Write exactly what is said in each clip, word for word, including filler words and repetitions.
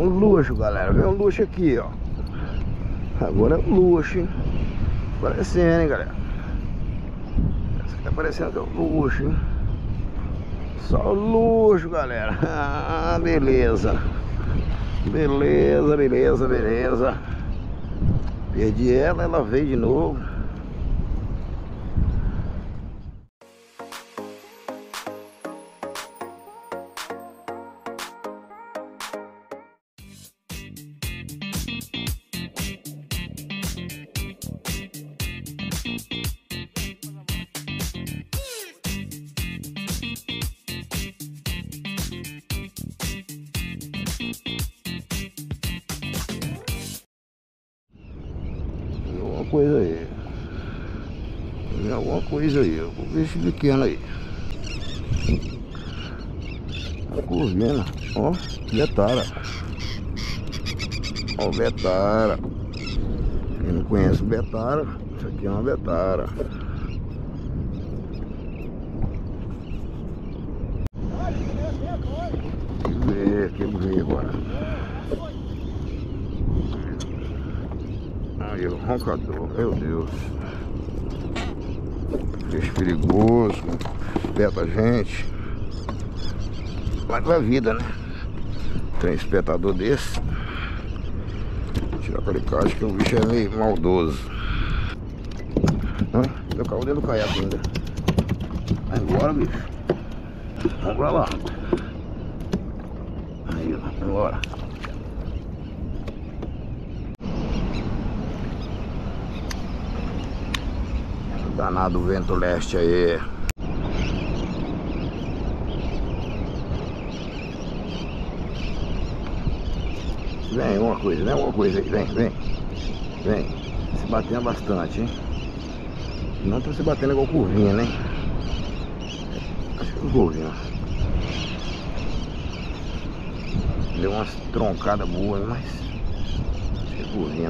um luxo, galera. Vem um luxo aqui, ó. Agora é um luxo, hein? Aparecendo, hein, galera. Essa aqui tá parecendo que é um luxo, hein? Só luxo, galera. Ah, beleza. Beleza, beleza, beleza. Perdi ela, ela veio de novo. Coisa aí, tem alguma coisa aí, eu vou ver esse pequeno aí, a curvina, ó, betara, ó, betara. Quem não conhece o betara, isso aqui é uma betara. Deixa eu ver, aqui eu ver agora. Aí o roncador, meu Deus. Peixe perigoso, espeta a gente. Mas pra vida, né? Tem um espetador desse. Tirar aquele caixa que o bicho é meio maldoso. Meu carro dentro do caiaque ainda. Vai embora, bicho. Vamos pra lá. Aí, ó, vai embora. Danado o vento leste aí. Vem uma coisa, vem uma coisa aí, vem, vem. Vem. Se batendo bastante, hein? Não tá se batendo igual curvinha, né? Acho que é curvinha. Deu umas troncadas boas, mas acho que é curvinha.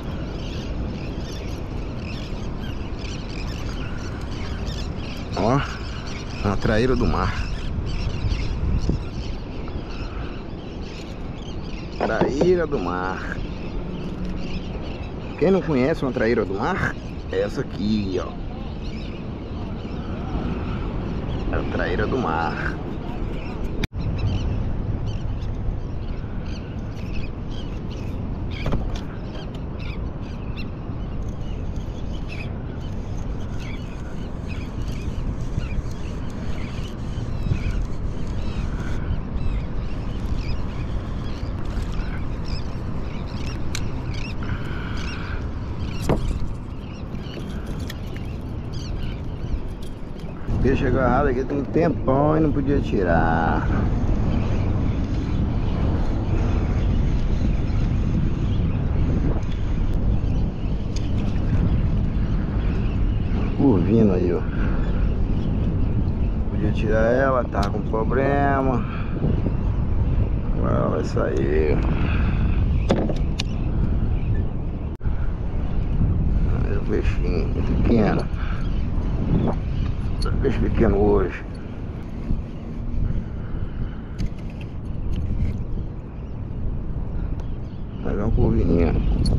Ó, uma traíra do mar. Traíra do mar. Quem não conhece uma traíra do mar? É essa aqui, ó. É a traíra do mar. Peixe agarrado aqui tem um tempão e não podia tirar. Curvino aí, ó. Podia tirar ela, tá com problema. Agora ela vai sair. Olha o peixinho pequeno. Peixe pequeno hoje. Vai ver uma curvinha.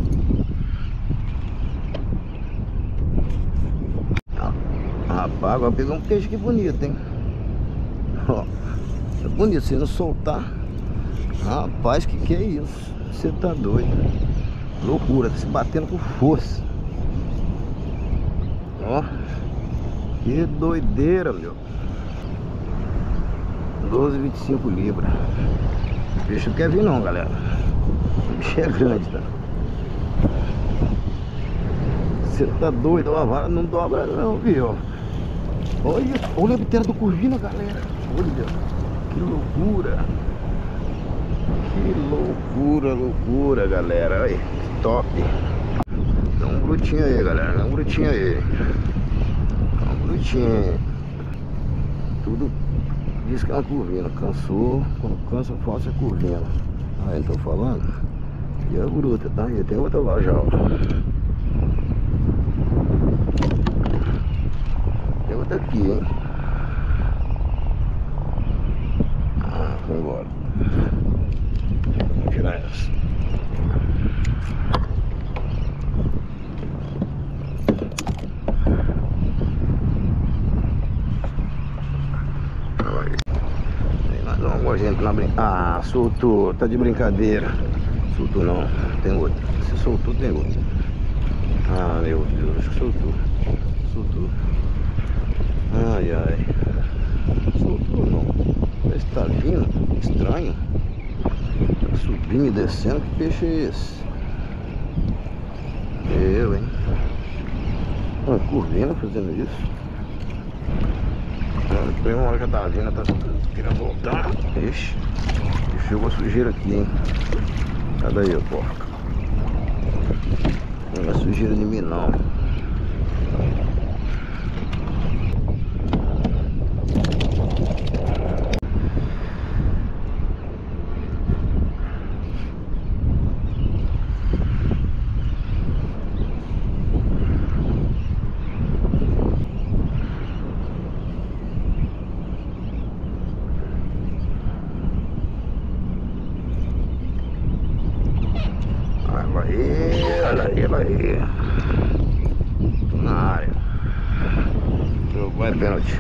Rapaz, agora pegou um peixe que bonito, hein? Ó, é bonito, se não soltar. Rapaz, que que é isso? Você tá doido? Loucura, tá se batendo com força. Ó. Que doideira, meu. doze, vinte e cinco libras. O peixe não quer vir não, galera. O bicho é grande, tá? Você tá doido? A vara não dobra não, viu? Olha, olha a bitela do curvina, galera. Olha, que loucura. Que loucura, loucura, galera. Olha, que top. Dá um brutinho aí, galera. Dá um brutinho aí. Brutinho. Tudo diz que é uma curvina. Cansou. Quando cansa, faça a curvina. Aí, eu tô falando. E a bruta, tá? E tem outra lá já, ó. Tem outra aqui, hein? Ah, foi embora. Vou tirar ela. essa. Tem mais uma gojenta na brincadeira. Ah, soltou, tá de brincadeira. Soltou não, tem outro. Se soltou, tem outro. Ah, meu Deus, acho que soltou. Soltou. Ai, ai. Soltou não. Parece que tá vindo. Estranho. Tá subindo e descendo. Que peixe é esse? Eu, hein? Uma curvina fazendo isso. Tem uma hora que eu tava vindo, tá querendo voltar. Ixi. Chegou a sujeira aqui, hein? Cadê aí, porca? Não é sujeira de mim, não. Olha aí, olha aí, olha aí. Tô na área. Vai pênalti.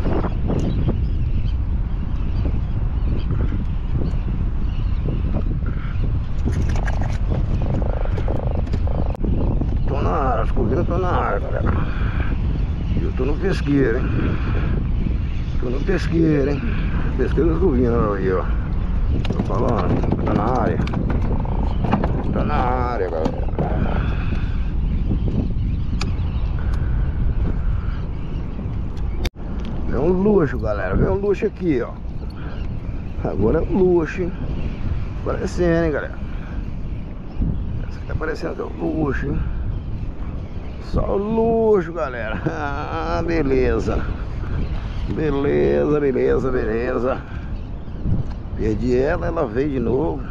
Tô na área, as corridas estão na área, galera. Eu tô no pesqueiro, hein? Tô no pesqueiro, hein? Pesqueiro das corridas aí, ó. Tô falando, tá na área. Tá na área, galera. É um luxo, galera. Vem um luxo aqui, ó. Agora é um luxo, hein? Aparecendo, hein, galera. Essa aqui tá aparecendo que é um luxo, hein? Só o luxo, galera. Ah, beleza. Beleza, beleza, beleza. Perdi ela, ela veio de novo.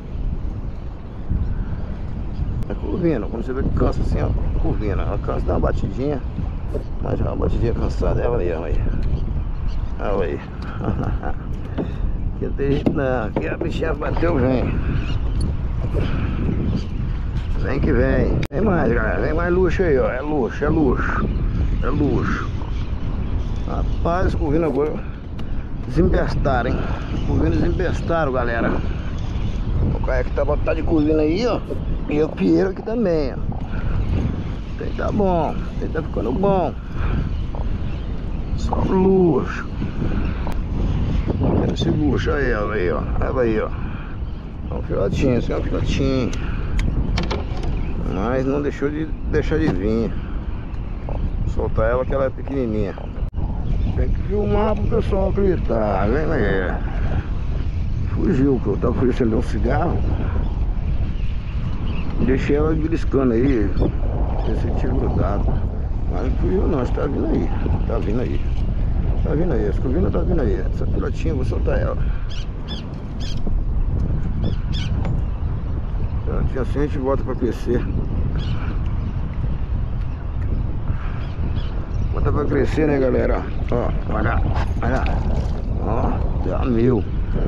É curvina, quando você vê que cansa assim, ó, curvina, ela cansa, dá uma batidinha, mas já é uma batidinha cansada, olha aí, olha aí, olha aí. Aqui não tem jeito não, aqui a bichinha bateu, vem. Vem que vem. Vem mais, galera, vem mais luxo aí, ó, é luxo, é luxo, é luxo. Rapaz, curvina agora desembestaram, hein, curvina desembestaram, galera. O cara que tá botado de curvina aí, ó. E o Pinheiro aqui também, ó. Tem que tá bom, tem que tá ficando bom. Só luxo. Esse luxo aí, olha aí, ó. Olha aí, ó. É um filhotinho, esse é um filhotinho. Mas não deixou de deixar de vir. Soltar ela que ela é pequenininha. Tem que filmar pro pessoal acreditar, vem aí. Fugiu, que eu tava oferecendo um cigarro. Deixei ela beliscando aí. Pensei que tinha grudado. Mas não fugiu não, está vindo aí. Tá vindo aí. Tá vindo aí, essa curvina tá vindo aí. Essa pilotinha, vou soltar ela. Pilotinha assim a gente volta pra crescer. Bota pra crescer, né, galera? Ó, olha, olha. Ó, dá mil.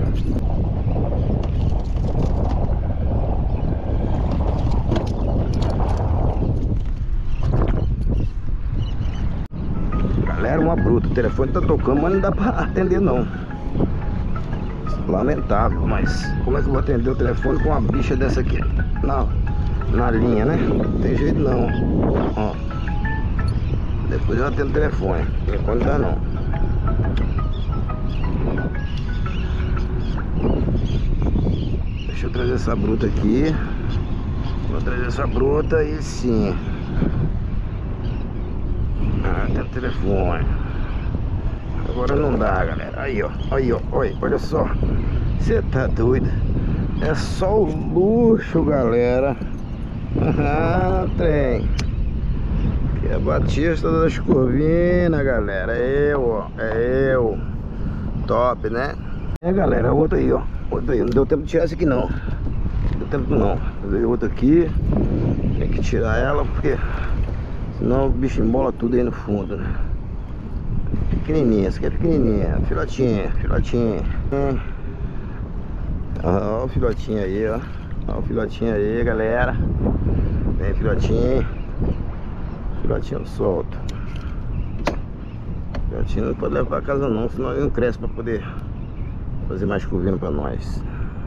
Galera, uma bruta, o telefone tá tocando, mas não dá pra atender não. Lamentável, mas como é que eu vou atender o telefone com uma bicha dessa aqui na, na linha, né? Não tem jeito não. Ó, depois eu atendo o telefone, o telefone não dá não. Deixa eu trazer essa bruta aqui. Vou trazer essa bruta e sim. Ah, tem o telefone. Agora não dá, galera. Aí, ó. Aí, ó. Olha, olha só. Você tá doido? É só o luxo, galera. Ah, trem. Que é a Batista das Corvinas, galera. É eu, ó. É eu. Top, né? É, galera. Outra aí, ó. Outra aí. Não deu tempo de tirar essa aqui, não. Não deu tempo, não. Veio outra aqui. Tem que tirar ela, porque senão o bicho embola tudo aí no fundo, né? Pequenininha, essa aqui é pequenininha. Filhotinha, filhotinha. Ó, o filhotinho aí, ó. Olha o filhotinho aí, galera. Vem, filhotinho. Filhotinho solto. Filhotinho não pode levar pra casa não, senão ele não cresce pra poder fazer mais curvino pra nós.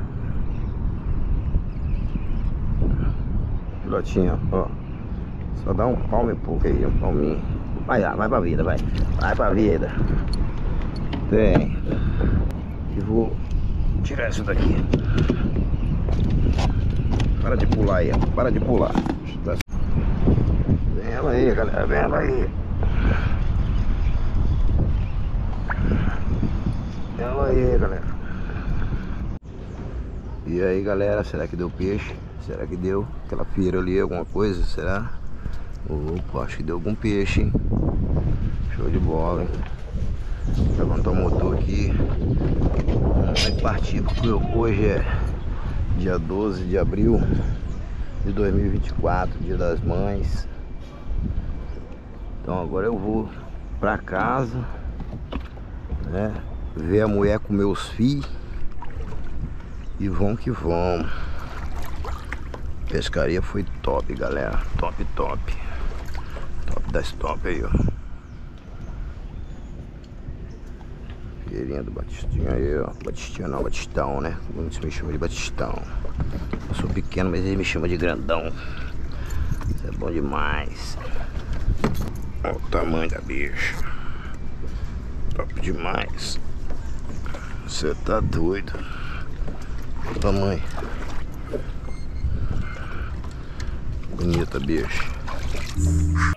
Filhotinho, ó. Só dá um palmo e pouco aí, um palminho. Vai lá, vai pra vida, vai. Vai pra vida. Tem. E vou tirar isso daqui. Para de pular aí, ó. Para de pular. Vem ela aí, galera. Vem ela aí. Vem ela aí, galera. E aí, galera, será que deu peixe? Será que deu? Aquela feira ali, alguma coisa? Será? Opa, acho que deu algum peixe, hein? Show de bola, hein? Levantar o motor aqui. Vamos partir, porque hoje é dia doze de abril de dois mil e vinte e quatro, dia das mães. Então agora eu vou pra casa, né? Ver a mulher com meus filhos. E vamos que vamos. Pescaria foi top, galera. Top, top. Top das top aí, ó. Feirinha do Batistinho aí, ó. Batistinho não, Batistão, né? Muitos me chamam de Batistão. Eu sou pequeno, mas ele me chama de grandão. Isso é bom demais. Olha o tamanho da bicha. Top demais. Você tá doido. Olha o tamanho. Bonita bicha.